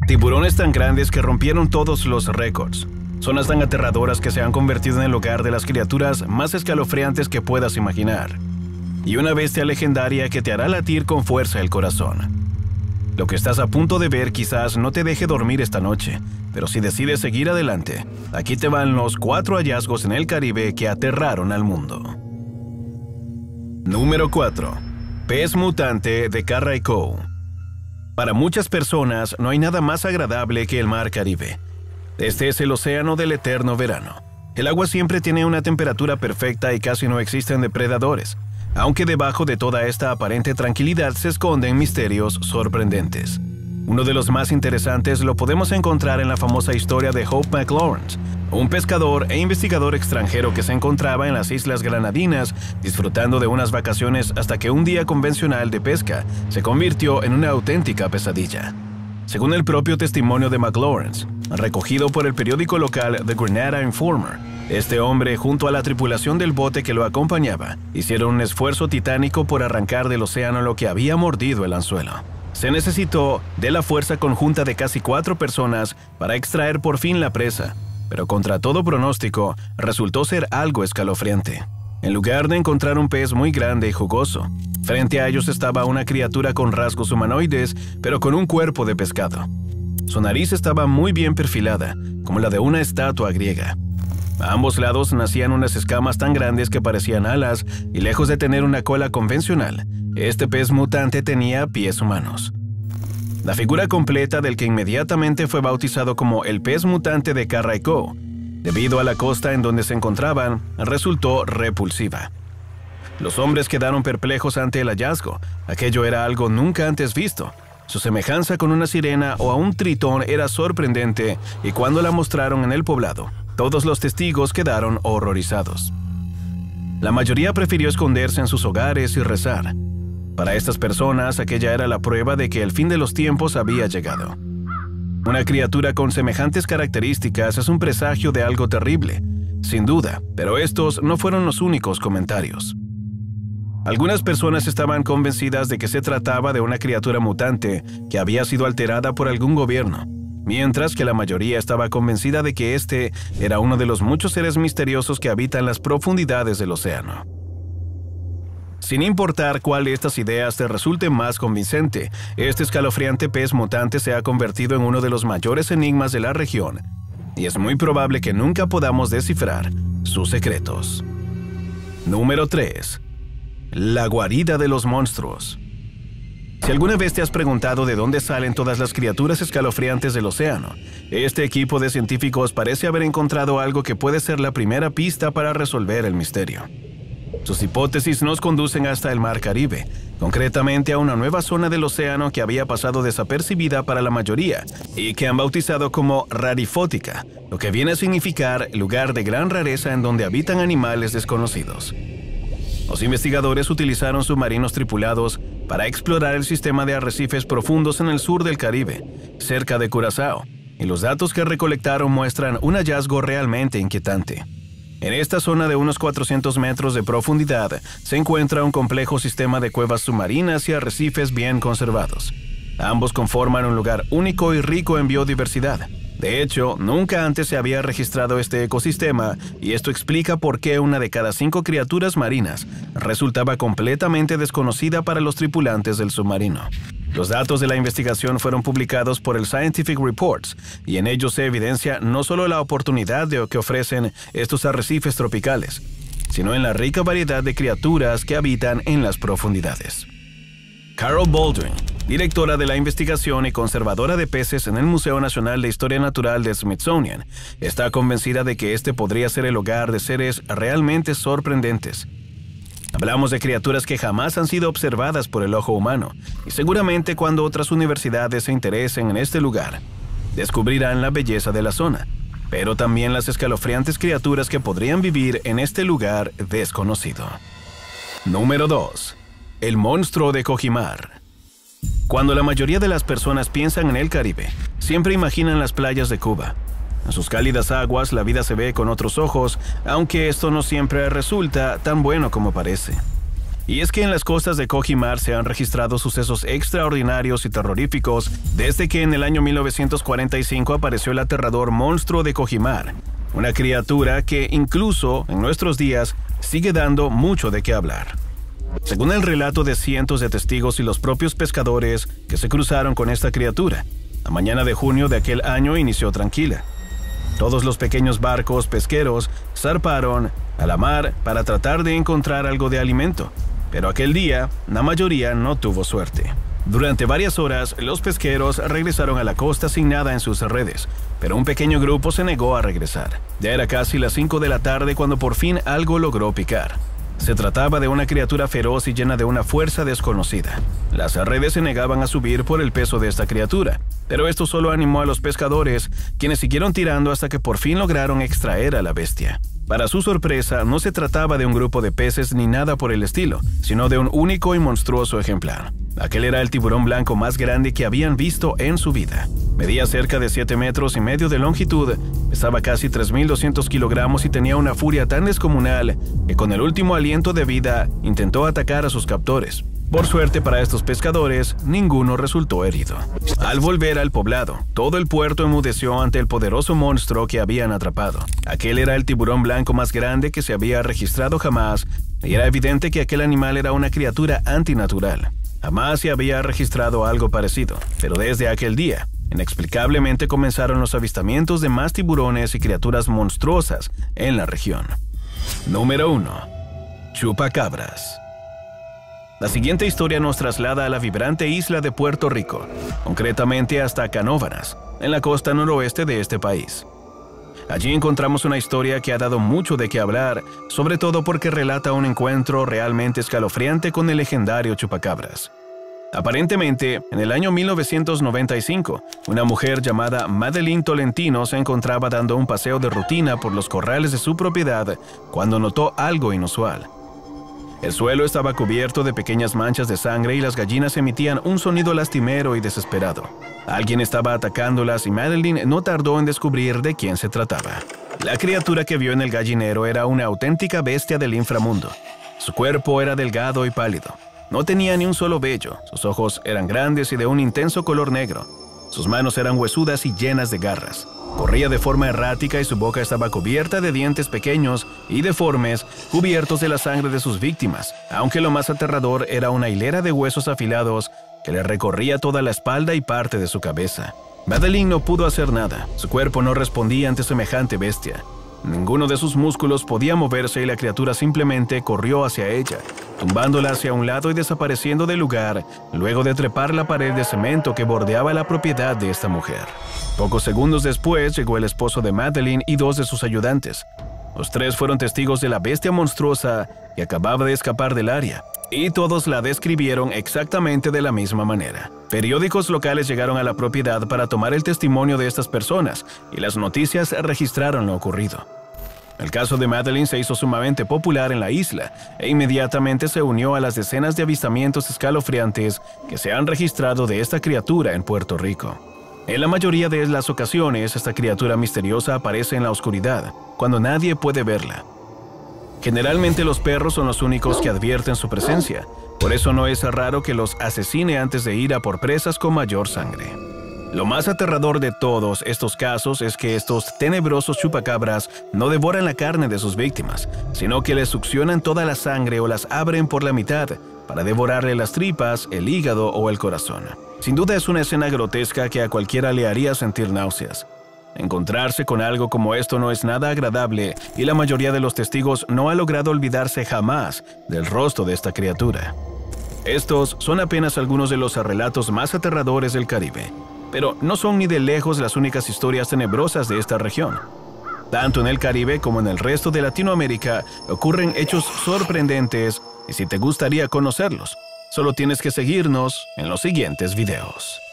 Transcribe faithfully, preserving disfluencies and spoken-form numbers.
Tiburones tan grandes que rompieron todos los récords. Zonas tan aterradoras que se han convertido en el hogar de las criaturas más escalofriantes que puedas imaginar. Y una bestia legendaria que te hará latir con fuerza el corazón. Lo que estás a punto de ver quizás no te deje dormir esta noche, pero si decides seguir adelante, aquí te van los cuatro hallazgos en el Caribe que aterraron al mundo. Número cuatro. Pez mutante de Carray Cove. Para muchas personas no hay nada más agradable que el mar Caribe. Este es el océano del eterno verano. El agua siempre tiene una temperatura perfecta y casi no existen depredadores, aunque debajo de toda esta aparente tranquilidad se esconden misterios sorprendentes. Uno de los más interesantes lo podemos encontrar en la famosa historia de Hope McLawrence, un pescador e investigador extranjero que se encontraba en las Islas Granadinas disfrutando de unas vacaciones hasta que un día convencional de pesca se convirtió en una auténtica pesadilla. Según el propio testimonio de McLawrence, recogido por el periódico local The Grenada Informer, este hombre, junto a la tripulación del bote que lo acompañaba, hicieron un esfuerzo titánico por arrancar del océano lo que había mordido el anzuelo. Se necesitó de la fuerza conjunta de casi cuatro personas para extraer por fin la presa, pero contra todo pronóstico, resultó ser algo escalofriante. En lugar de encontrar un pez muy grande y jugoso, frente a ellos estaba una criatura con rasgos humanoides, pero con un cuerpo de pescado. Su nariz estaba muy bien perfilada, como la de una estatua griega. A ambos lados nacían unas escamas tan grandes que parecían alas, y lejos de tener una cola convencional, este pez mutante tenía pies humanos. La figura completa del que inmediatamente fue bautizado como el pez mutante de Carray Cove, debido a la costa en donde se encontraban, resultó repulsiva. Los hombres quedaron perplejos ante el hallazgo. Aquello era algo nunca antes visto. Su semejanza con una sirena o a un tritón era sorprendente, y cuando la mostraron en el poblado, todos los testigos quedaron horrorizados. La mayoría prefirió esconderse en sus hogares y rezar. Para estas personas, aquella era la prueba de que el fin de los tiempos había llegado. Una criatura con semejantes características es un presagio de algo terrible, sin duda, pero estos no fueron los únicos comentarios. Algunas personas estaban convencidas de que se trataba de una criatura mutante que había sido alterada por algún gobierno, mientras que la mayoría estaba convencida de que este era uno de los muchos seres misteriosos que habitan las profundidades del océano. Sin importar cuál de estas ideas te resulte más convincente, este escalofriante pez mutante se ha convertido en uno de los mayores enigmas de la región, y es muy probable que nunca podamos descifrar sus secretos. Número tres. La guarida de los monstruos. Si alguna vez te has preguntado de dónde salen todas las criaturas escalofriantes del océano, este equipo de científicos parece haber encontrado algo que puede ser la primera pista para resolver el misterio. Sus hipótesis nos conducen hasta el mar Caribe, concretamente a una nueva zona del océano que había pasado desapercibida para la mayoría y que han bautizado como Rarifótica, lo que viene a significar lugar de gran rareza en donde habitan animales desconocidos. Los investigadores utilizaron submarinos tripulados para explorar el sistema de arrecifes profundos en el sur del Caribe, cerca de Curazao, y los datos que recolectaron muestran un hallazgo realmente inquietante. En esta zona de unos cuatrocientos metros de profundidad se encuentra un complejo sistema de cuevas submarinas y arrecifes bien conservados. Ambos conforman un lugar único y rico en biodiversidad. De hecho, nunca antes se había registrado este ecosistema, y esto explica por qué una de cada cinco criaturas marinas resultaba completamente desconocida para los tripulantes del submarino. Los datos de la investigación fueron publicados por el Scientific Reports, y en ellos se evidencia no solo la oportunidad de que ofrecen estos arrecifes tropicales, sino en la rica variedad de criaturas que habitan en las profundidades. Carol Baldwin, directora de la investigación y conservadora de peces en el Museo Nacional de Historia Natural de Smithsonian, está convencida de que este podría ser el hogar de seres realmente sorprendentes. Hablamos de criaturas que jamás han sido observadas por el ojo humano, y seguramente cuando otras universidades se interesen en este lugar, descubrirán la belleza de la zona, pero también las escalofriantes criaturas que podrían vivir en este lugar desconocido. Número dos. El monstruo de Cojimar. Cuando la mayoría de las personas piensan en el Caribe, siempre imaginan las playas de Cuba. En sus cálidas aguas la vida se ve con otros ojos, aunque esto no siempre resulta tan bueno como parece. Y es que en las costas de Kohimar se han registrado sucesos extraordinarios y terroríficos desde que en el año mil novecientos cuarenta y cinco apareció el aterrador monstruo de Kohimar, una criatura que incluso en nuestros días sigue dando mucho de qué hablar. Según el relato de cientos de testigos y los propios pescadores que se cruzaron con esta criatura, la mañana de junio de aquel año inició tranquila. Todos los pequeños barcos pesqueros zarparon a la mar para tratar de encontrar algo de alimento, pero aquel día la mayoría no tuvo suerte. Durante varias horas, los pesqueros regresaron a la costa sin nada en sus redes, pero un pequeño grupo se negó a regresar. Ya era casi las cinco de la tarde cuando por fin algo logró picar. Se trataba de una criatura feroz y llena de una fuerza desconocida. Las redes se negaban a subir por el peso de esta criatura, pero esto solo animó a los pescadores, quienes siguieron tirando hasta que por fin lograron extraer a la bestia. Para su sorpresa, no se trataba de un grupo de peces ni nada por el estilo, sino de un único y monstruoso ejemplar. Aquel era el tiburón blanco más grande que habían visto en su vida. Medía cerca de siete metros y medio de longitud, pesaba casi tres mil doscientos kilogramos y tenía una furia tan descomunal que con el último aliento de vida intentó atacar a sus captores. Por suerte para estos pescadores, ninguno resultó herido. Al volver al poblado, todo el puerto enmudeció ante el poderoso monstruo que habían atrapado. Aquel era el tiburón blanco más grande que se había registrado jamás, y era evidente que aquel animal era una criatura antinatural. Jamás se había registrado algo parecido, pero desde aquel día, inexplicablemente comenzaron los avistamientos de más tiburones y criaturas monstruosas en la región. Número uno. Chupacabras. La siguiente historia nos traslada a la vibrante isla de Puerto Rico, concretamente hasta Canóvanas, en la costa noroeste de este país. Allí encontramos una historia que ha dado mucho de qué hablar, sobre todo porque relata un encuentro realmente escalofriante con el legendario chupacabras. Aparentemente, en el año mil novecientos noventa y cinco, una mujer llamada Madeline Tolentino se encontraba dando un paseo de rutina por los corrales de su propiedad cuando notó algo inusual. El suelo estaba cubierto de pequeñas manchas de sangre y las gallinas emitían un sonido lastimero y desesperado. Alguien estaba atacándolas y Madeline no tardó en descubrir de quién se trataba. La criatura que vio en el gallinero era una auténtica bestia del inframundo. Su cuerpo era delgado y pálido. No tenía ni un solo vello, sus ojos eran grandes y de un intenso color negro. Sus manos eran huesudas y llenas de garras. Corría de forma errática y su boca estaba cubierta de dientes pequeños y deformes, cubiertos de la sangre de sus víctimas, aunque lo más aterrador era una hilera de huesos afilados que le recorría toda la espalda y parte de su cabeza. Madeline no pudo hacer nada, su cuerpo no respondía ante semejante bestia. Ninguno de sus músculos podía moverse y la criatura simplemente corrió hacia ella, tumbándola hacia un lado y desapareciendo del lugar, luego de trepar la pared de cemento que bordeaba la propiedad de esta mujer. Pocos segundos después llegó el esposo de Madeline y dos de sus ayudantes. Los tres fueron testigos de la bestia monstruosa que acababa de escapar del área, y todos la describieron exactamente de la misma manera. Periódicos locales llegaron a la propiedad para tomar el testimonio de estas personas, y las noticias registraron lo ocurrido. El caso de Madeline se hizo sumamente popular en la isla, e inmediatamente se unió a las decenas de avistamientos escalofriantes que se han registrado de esta criatura en Puerto Rico. En la mayoría de las ocasiones, esta criatura misteriosa aparece en la oscuridad, cuando nadie puede verla. Generalmente los perros son los únicos que advierten su presencia, por eso no es raro que los asesine antes de ir a por presas con mayor sangre. Lo más aterrador de todos estos casos es que estos tenebrosos chupacabras no devoran la carne de sus víctimas, sino que les succionan toda la sangre o las abren por la mitad para devorarle las tripas, el hígado o el corazón. Sin duda es una escena grotesca que a cualquiera le haría sentir náuseas. Encontrarse con algo como esto no es nada agradable y la mayoría de los testigos no ha logrado olvidarse jamás del rostro de esta criatura. Estos son apenas algunos de los relatos más aterradores del Caribe, pero no son ni de lejos las únicas historias tenebrosas de esta región. Tanto en el Caribe como en el resto de Latinoamérica ocurren hechos sorprendentes y si te gustaría conocerlos, solo tienes que seguirnos en los siguientes videos.